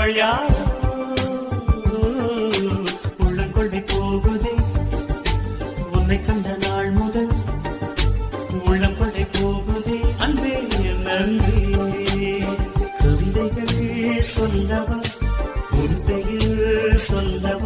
அவள் யார் உள்ளங்கொள்ளை போகுதே உன்னை கண்ட நாள் முதல் உள்ளங்கொள்ளை போகுதே அன்பே நன்றே கவிதைகள் சொல்லவா உன் பெயர் சொல்லவா